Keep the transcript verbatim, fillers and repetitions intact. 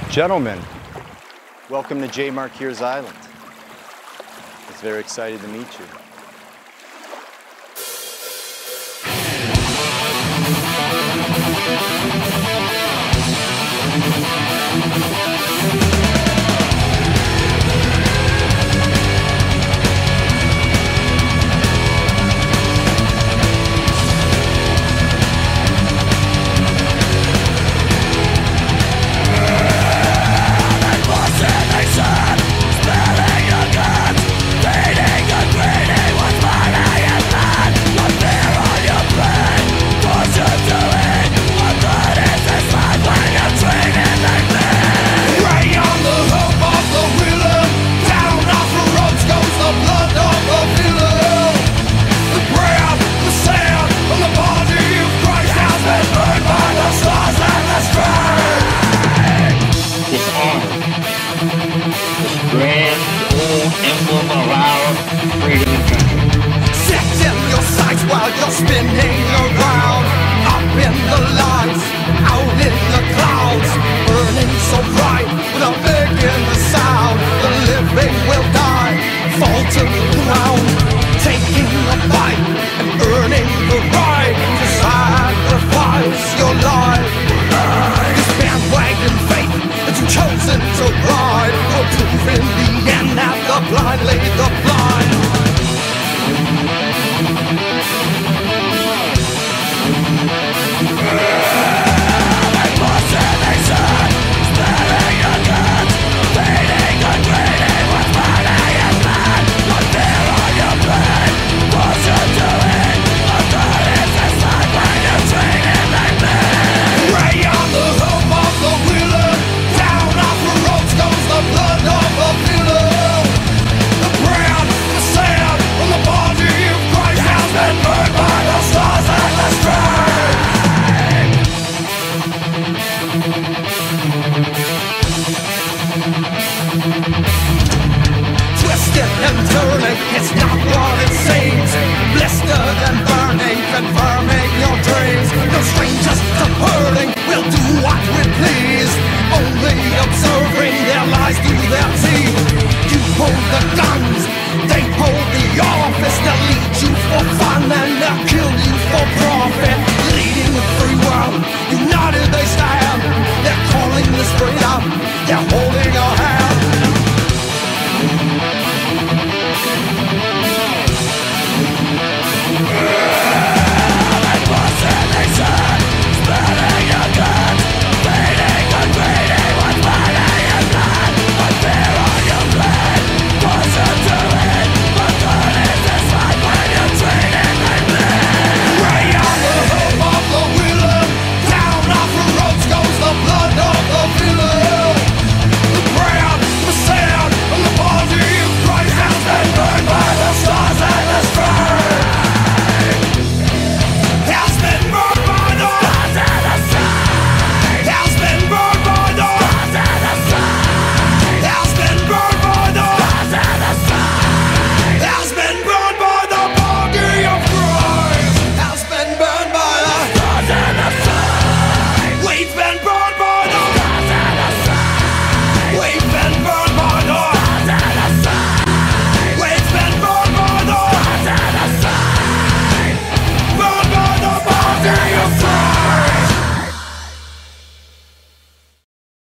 Gentlemen, welcome to J. Markier's Island. I was very excited to meet you. Grand old emblem of our freedom country. Set in your sights while you're spinning around. Up in the lights, out in the clouds, burning so bright without making a sound. The living will die, fall to the ground, taking a bite and earning the right to sacrifice your life. This bandwagon faith that you've chosen to ride will prove in the end that the blind lead the blind. Twisting and turning, it's not what it seems. Blistered and burning, confirming your dreams. No strangers to hurting, we'll do what we please. Only observing their lies through their teeth. You hold the guns, they hold the office. They'll lead you for fun and they'll kill you for profit. Leading the free world, united they stand. They're calling this freedom, they're